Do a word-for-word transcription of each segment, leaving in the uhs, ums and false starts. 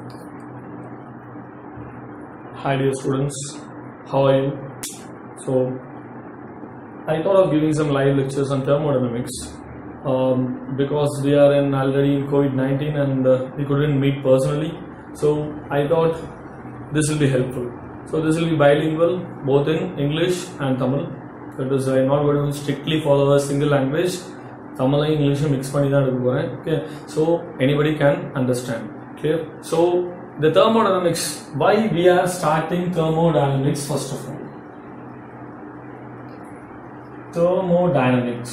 Hi dear students, how are you? So I thought of giving some live lectures on thermodynamics um, because we are in already in COVID nineteen and uh, we couldn't meet personally. So I thought this will be helpful. So this will be bilingual both in English and Tamil. That is, I am not going to strictly follow a single language. Tamil and English mix panni dhaan edukku poren. Okay, so anybody can understand. Clear? So the thermodynamics, why we are starting thermodynamics first of all? Thermodynamics.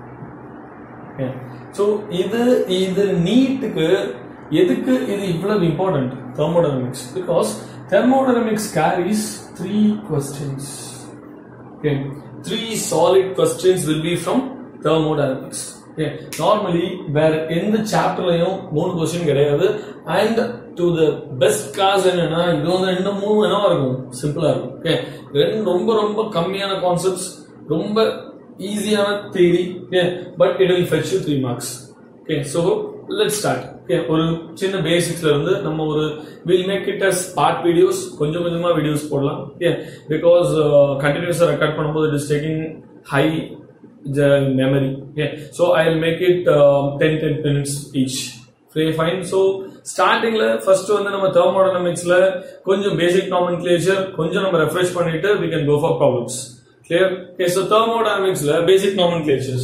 Okay. So idu idu neat ku edukku idu ivlavu important thermodynamics because thermodynamics carries three questions. Okay, three solid questions will be from thermodynamics. Okay, normally where in the chapter layum moonu question kedaiyadhu and to the best class enna idu வந்து ரெண்டு மூணு என்ன இருக்கும் சிம்பிளா இருக்கும். Okay, ரெண்டு ரொம்ப ரொம்ப கம்மியான கான்செப்ட்ஸ், ரொம்ப ஈஸியான theory. Okay, but it will fetch you three marks. Okay, so let's start. Okay, ஒரு சின்ன பேசிக்ஸ்ல இருந்து நம்ம ஒரு will make it as part videos, கொஞ்சம் கொஞ்சமா வீடியோஸ் போடலாம். Okay, because uh, continuously record பண்ணும்போது it is taking high the memory. Okay, so I will make it uh, ten ten minutes each. Okay, fine. So starting la first வந்து நம்ம thermodynamics ல கொஞ்சம் basic nomenclature கொஞ்சம் நம்ம refresh பண்ணிட்டு we can go for problems. Clear? Okay, so thermodynamics ல basic nomenclatures.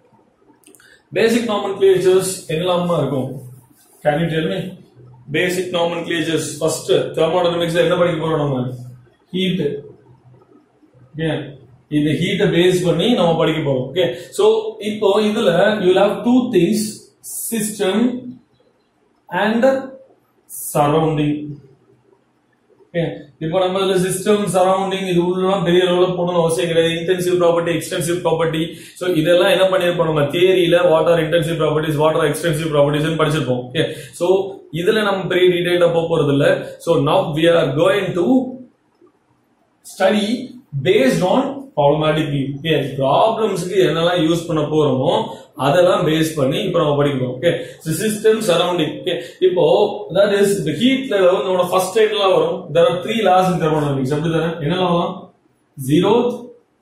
Basic nomenclatures என்னலாமா இருக்கும்? Can you tell me? Basic nomenclatures first thermodynamics ல என்ன படிக்க போறோம் நம்ம? Heat. Okay, இந்த ஹீட்டை பேஸ் பண்ணி நம்ம படிக்க போறோம். ஓகே, சோ இப்போ இதுல you will have two things, system and surrounding. Okay, இப்போ நம்ம இந்த சிஸ்டம் சரௌண்டிங் இது உள்ள பெரிய லெவல்ல போடணும் அவசியம் கிடையாது. Intensive property, extensive property, so இதெல்லாம் என்ன பண்ணிருப்போம் நம்ம தியரியில what are intensive properties, what are extensive properties படிச்சிருப்போம். ஓகே, சோ இதுல நம்ம பெரிய டீடைலா போக போறது இல்ல. சோ நவ we are going to study based on problematic view. Okay, problems க்கு என்னெல்லாம் யூஸ் பண்ண போறோமோ அதெல்லாம் பேஸ் பண்ணி இப்போ நம்ம படிக்கிறோம். Okay, system surrounding. Okay, இப்போ that is the heat level நம்மளோட ஃபர்ஸ்ட் டைம்ல வரும். there are three laws in thermodynamics. அப்படிதானே? என்னெல்லாம் வரும்? zeroth,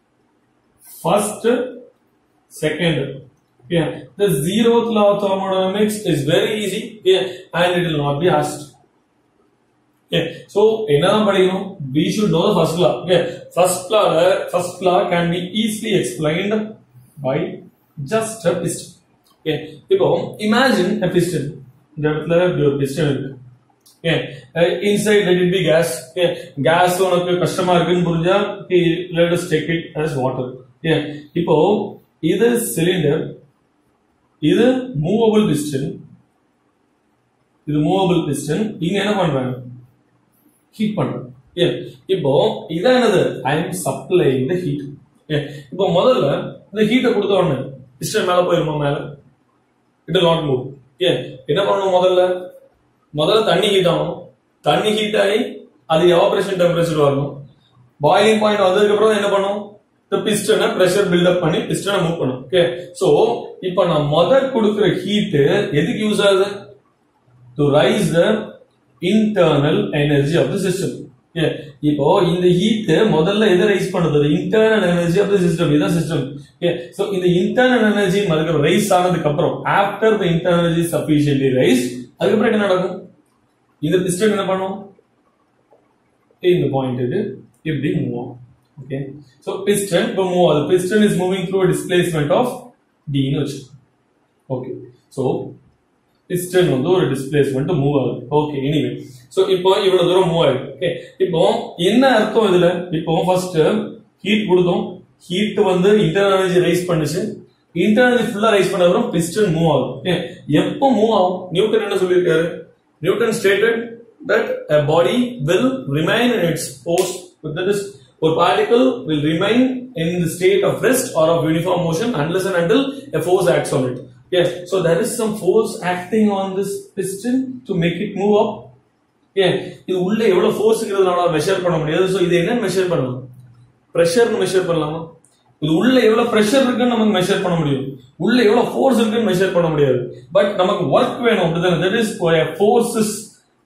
first, second. Okay, the zeroth law of thermodynamics is very easy. Okay, and it will not be asked. Okay, so என்னெல்லாம் படிக்கணும்? We should know the first law. Okay, first law first law can be easily explained by just a piston. Okay, இப்போ imagine a piston. இந்த இடத்துல ஒரு piston இருக்கு. Okay, uh, inside let it be gas. Okay, gas உனக்கு கஷ்டமா இருக்குன்னு புரிஞ்சா okay, let us take it as water. Okay, இப்போ இது சிலிண்டர், இது மூவபிள் piston, இது மூவபிள் piston. இங்க என்ன பண்றாங்க? ஹீட் பண்றோம். இப்போ இதான் என்னது? I am supplying the heat. இப்போ முதல்ல இந்த ஹீட்டை கொடுத்த உடனே பிஸ்டன் மேல போயிருமா? மேல it will not move. என்ன பண்ணணும்? முதல்ல முதல்ல தண்ணி ஹீட் ஆகணும். தண்ணி ஹீட் ஆகி அது எவாபரேஷன் டெம்பரேச்சர் வரணும். பாயிலிங் பாயிண்ட் வந்ததுக்கு அப்புறம் என்ன பண்ணும்? இந்த பிஸ்டனை பிரஷர் பில்டப் பண்ணி பிஸ்டனை மூவ் பண்ணும். ஓகே, சோ இப்போ நான் முதல் கொடுக்கிற ஹீட் எதுக்கு யூஸ் ஆகுது? to rise the internal energy of the system. Okay, இப்போ இந்த ஹீட் முதல்ல எதை ரைஸ் பண்ணுது? internal energy of the system. இதுதான் சிஸ்டம். Okay, so இந்த internal energy அதுக்கு ரைஸ் ஆனதுக்கு அப்புறம் after the internal energy is sufficiently raised, அதுக்கு அப்புறம் என்ன நடக்கும்? இந்த பிஸ்டன் என்ன பண்ணும்? இந்த பாயிண்ட் இது இப்படி மூவ் ஆகும். Okay, so piston இப்போ மூவ் ஆகுது. piston is moving through a displacement of d ன்னு வெச்சு. Okay, so piston வந்து ஒரு டிஸ்பிளேஸ்மென்ட் மூவ் ஆகுது. ஓகே, எனிவே சோ இப்போ இவ்வளவு தூரம் மூவ் ஆகுது. ஓகே, இப்போ என்ன அர்த்தம் இதுல? இப்போ ஃபர்ஸ்ட் ஹீட் கொடுத்தோம், ஹீட் வந்து இன்டர்னல் எனர்ஜி ரைஸ் பண்ணுச்சு, இன்டர்னல் எனர்ஜி ஃபுல்லா ரைஸ் பண்ண அப்புறம் பிஸ்டன் மூவ் ஆகும். ஓகே, எப்போ மூவ் ஆகும்? நியூட்டன் என்ன சொல்லிருக்காரு? Newton stated that a body will remain in its post, that is ஒரு particle will remain in the state of rest or of uniform motion unless and until a force acts on it. Yes, so there is some force acting on this piston to make it move up. Yeah, இது உள்ள எவ்வளவு force இருக்குறதுனால measure பண்ண முடியாது. So இது என்ன measure பண்ணலாம்? பிரஷர்னு measure பண்ணலாமா? இது உள்ள எவ்வளவு பிரஷர் இருக்குன்னு நமக்கு மெஷர் பண்ண முடியும். உள்ள எவ்வளவு ஃபோர்ஸ் இருக்குன்னு மெஷர் பண்ண முடியாது. பட் நமக்கு வொர்க் வேணும் அப்படிதானே? தட் இஸ் forces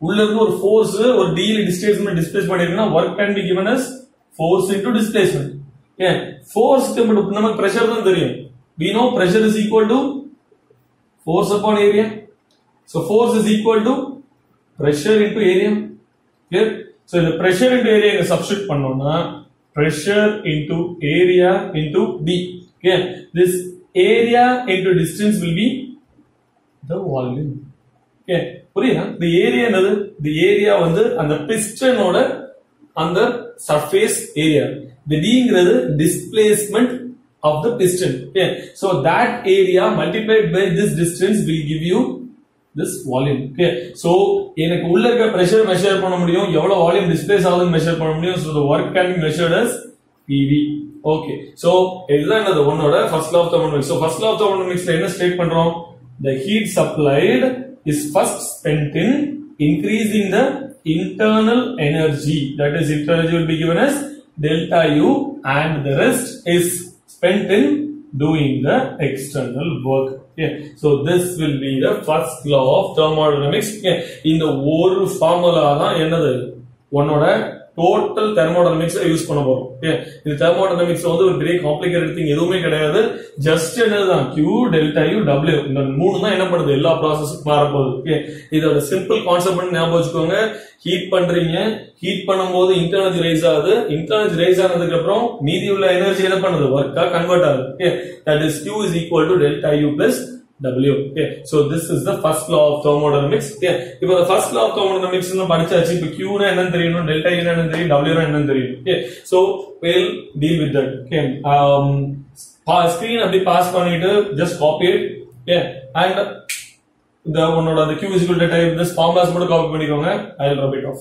உள்ள இருந்து ஒரு ஃபோர்ஸ் ஒரு d ல டிஸ்பிளேஸ்மென்ட் டிஸ்பிளேஸ் பண்ணிருக்கனா work can be given as force into displacement. ஏன் force க்கு நமக்கு pressure தான் தெரியும். We know pressure is equal to force upon area. So force is equal to pressure into area. Clear? So the pressure into area இங்க substitute பண்ணோம்னா pressure into area into d. Okay, this area into distance will be the volume. Okay, புரியுதா? The area என்னது? The area வந்து அந்த piston ஓட அந்த surface area. The d ங்கிறது displacement of the piston. Okay, so that area multiplied by this distance will give you this volume. Okay, so எனக்கு உள்ள இருக்க pressure measure பண்ண முடியும், எவ்வளவு volume displace ஆகுதுன்னு measure பண்ண முடியும். So the work can be measured as P V. Okay, so இதுதான் என்னது ஒன்னோட first law of thermodynamics. So first law of thermodynamics ல என்ன ஸ்டேட் பண்றோம்? The heat supplied is first spent in increasing the internal energy. That is, internal energy will be given as delta U, and the rest is spent in doing the external work. Okay, so this will be the first law of thermodynamics. Okay, இந்த ஒரு formula தான் என்னது ஒன்னோட total thermodynamics use பண்ண போறோம். Okay, இது thermodynamics வந்து ஒரு பெரிய காம்ப்ளிகேட்டட் திங் எதுவுமே கிடையாது. ஜஸ்ட் என்னதுதான் Q delta U W இந்த மூணு தான் என்ன பண்ணுது எல்லா ப்ராசஸ்க்கு மாற போகுது. Okay, இதோட சிம்பிள் கான்செப்ட் ஞாபகம் வச்சுக்கோங்க. ஹீட் பண்றீங்க, ஹீட் பண்ணும்போது இன்டர்னல் எனர்ஜி ரைஸ் ஆகுது, இன்டர்னல் எனர்ஜி ரைஸ் ஆனதுக்கு அப்புறம் மீதி உள்ள எனர்ஜி என்ன பண்ணுது வர்க்கா கன்வெர்ட் ஆகுது. Okay, that is Q is equal to delta U plus W. Okay, so this is the first law of thermodynamics. Okay, இப்போ the first law of thermodynamics ன்னு படிச்சாச்சு. இப்போ Q னா என்னன்னு தெரியணும், delta U னா என்னன்னு தெரியும், W னா என்னன்னு தெரியும். Okay, so we'll deal with that. Okay, um screen அப்படி பாஸ் பண்ணிட்டு just copy it. Okay, and the ஒன்னோட the Q is equal to delta U, this formulas மட்டும் காப்பி பண்ணிக்கோங்க. I'll rub it off.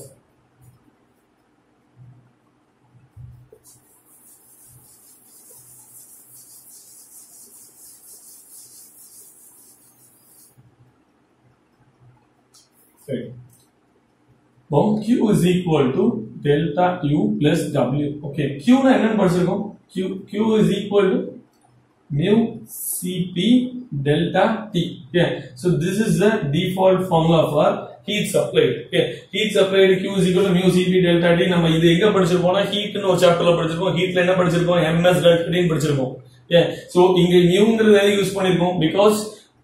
Okay. Now Q is equal to delta U plus W. Okay, Q na enna padichirukom? Q Q is equal to mu Cp delta T. Okay, so this is the default formula for heat supplied. Okay, heat supplied Q is equal to mu Cp delta T. நம்ம இது எங்க படிச்சிருப்போம்னா heat னு ஒரு சாப்டர்ல படிச்சிருப்போம். heatல என்ன படிச்சிருப்போம்? ms delta T னு படிச்சிருப்போம். Okay, so இங்க mu ங்கறது எதை யூஸ் பண்ணிருக்கோம்? Because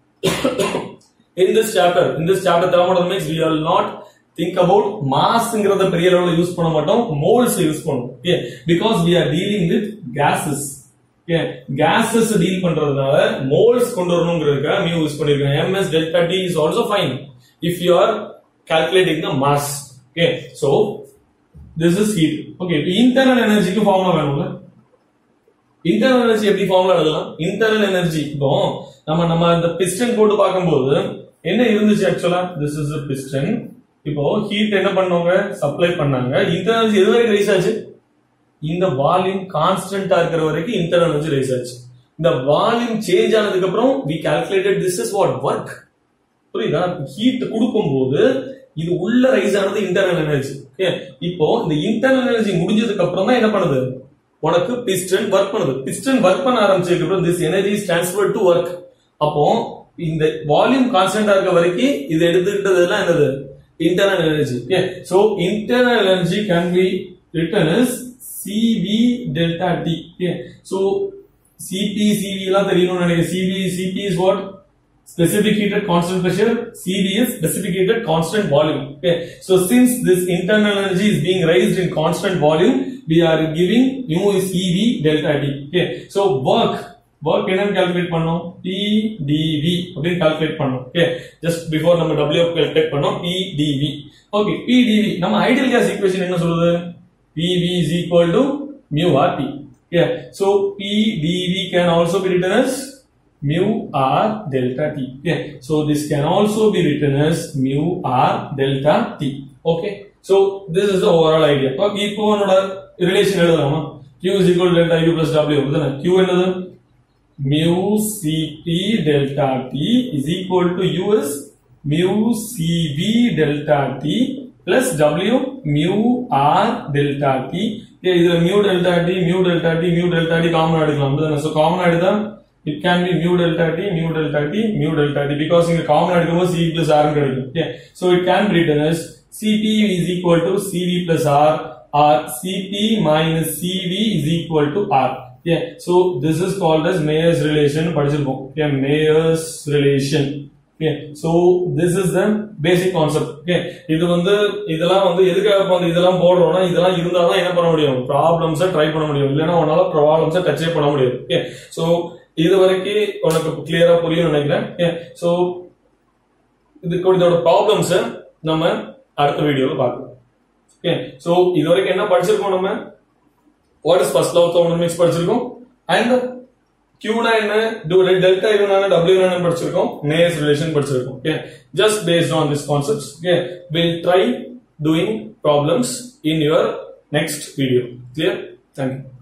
in this chapter, in this chapter thermodynamics, we will not think about mass ங்கறத பெரிய லெவல்ல யூஸ் பண்ண மாட்டோம், moles யூஸ் பண்ணுவோம். Okay, because we are dealing with gases. Okay, gases deal பண்றதுனால moles கொண்டு வரணும்ங்கறதுக்கு mu யூஸ் பண்ணிருக்கோம். ms delta T is also fine if you are calculating the mass. Okay, so this is heat. Okay, internal energy க்கு formula வேணும்ல? internal energy எப்படி ஃபார்முலா எழுதலாம்? internal energy இப்போ நம்ம நம்ம இந்த piston போட்டு பாக்கும்போது என்ன இருந்துச்சு ஆக்சுவலா? this is a piston. இப்போ ஹீட் என்ன பண்ணவங்க சப்ளை பண்ணாங்க. இன்டர்னல் எனர்ஜி எது வரைக்கும் ரைஸ் ஆச்சு? இந்த வால்யூம் கான்ஸ்டன்டா இருக்கிற வரைக்கும் இன்டர்னல் எனர்ஜி ரைஸ் ஆச்சு. இந்த வால்யூம் சேஞ்ச் ஆனதுக்கு அப்புறம் we calculated this is what work. புரியுதா? ஹீட் கொடுக்கும்போது இது உள்ள ரைஸ் ஆனது இன்டர்னல் எனர்ஜி. ஓகே, இப்போ இந்த இன்டர்னல் எனர்ஜி முடிஞ்சதுக்கு அப்புறம் தான் என்ன பண்ணுது? உனக்கு piston வர்க் பண்ணுது. piston வர்க் பண்ண ஆரம்பிச்சதுக்கு அப்புறம் this energy is transferred to work. அப்போ இந்த வால்யூம் கான்ஸ்டன்டா இருக்க வரைக்கும் இது எடுத்துக்கிட்டதெல்லாம் என்னது? internal energy. Okay, so internal energy can be written as Cv delta T. Okay, so Cp Cv எல்லாம் தெரியணும்னு நினைக்கிறேன். Cv Cp is what? Specific heat at constant pressure. Cv is specific heat at constant volume. Okay, so since this internal energy is being raised in constant volume, we are giving mu is Cv delta T. Okay, so work work என்னன்னு calculate பண்ணோம்? P dV அப்படி calculate பண்ணோம். Okay, just before நம்ம W calculate பண்ணோம். P dV. Okay, P dV நம்ம ideal gas equation என்ன சொல்லுது? P V is equal to mu R T. Okay, so P dV can also be written as mu R delta T. Okay, so this can also be written as mu R delta T. Okay, so this is the overall idea. Okay, இப்போ என்னோட relation எழுதலாமா? Q is equal to delta U plus W. அப்படிதானே? Q என்னது? mu Cp delta T is equal to U is mu Cv delta T plus W mu R delta T. Okay, இதுல mu delta T, mu delta T, mu delta T common எடுக்கலாம். அப்படிதானே? So common எடுத்தா it can be mu delta T, mu delta T, mu delta T because இங்க common எடுக்கும்போது C plus R கிடைக்கும். Okay, so it can be written as Cp is equal to Cv plus R, or Cp minus Cv is equal to R. Yeah, so this is called as Mayer's relation. படிச்சிருக்கோம். Okay, Mayer's relation. Okay, so this is the basic concept. Okay, இது வந்து இதெல்லாம் வந்து எதுக்காக வந்து இதெல்லாம் போடுறோம்னா இதெல்லாம் இருந்தா தான் என்ன பண்ண முடியும், ப்ராப்ளம்ஸை ட்ரை பண்ண முடியும், இல்லைன்னா உன்னால ப்ராப்ளம்ஸை டச்சே பண்ண முடியாது. ஓகே, ஸோ இது வரைக்கும் உனக்கு கிளியரா புரியும் நினைக்கிறேன். ஓகே, ஸோ இதுக்கு இதோட ப்ராப்ளம்ஸை நம்ம அடுத்த வீடியோல பார்க்கலாம். ஓகே, ஸோ இது வரைக்கும் என்ன படிச்சிருக்கோம், நம்ம what is first law of thermodynamics படிச்சிருக்கோம், அண்ட் Qனா என்ன, டெல்டா U என்ன, W என்ன படிச்சிருக்கோம், Mayer's relation படிச்சிருக்கோம். Okay, just based on these concepts, okay, we'll try doing problems in your next video. Clear? Thank you.